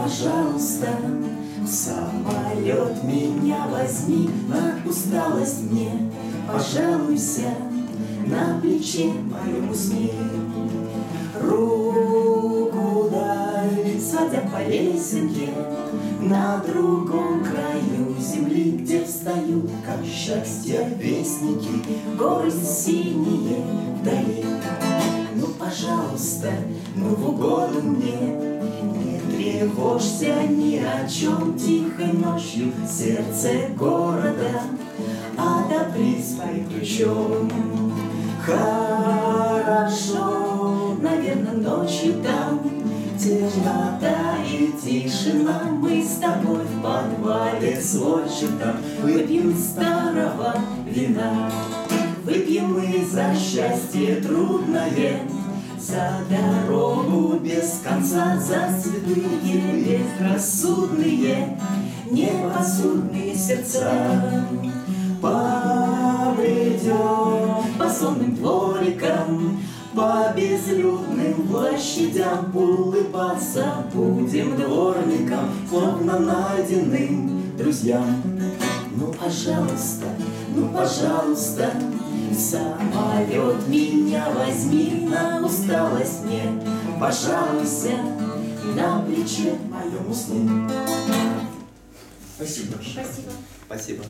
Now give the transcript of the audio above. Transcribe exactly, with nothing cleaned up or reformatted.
пожалуйста, в самолет меня возьми, на усталость мне пожалуйся, на плече моем усни. Руку дай, садя по лесенке, на другом краю земли, где встают, как счастье, вестники, горы синие вдали. Ну, пожалуйста, ну в угоду мне, не тревожься ни о чем, тихой ночью сердце города отопри своим ключом. Хорошо, наверное, ночью там темнота и тишина, мы с тобой в подвале сводчатом выпьем старого вина. Выпьем мы за счастье трудное, за дорогу без конца, за святые безрассудные, непосудные сердца. Побредем по сонным дворикам, по безлюдным площадям, улыбаться будем дворникам, словно найденным друзьям. Ну, пожалуйста, ну, пожалуйста, в самолет меня возьми, на усталость мне пожалуйся, на плече моем усни. Спасибо. Спасибо. Спасибо.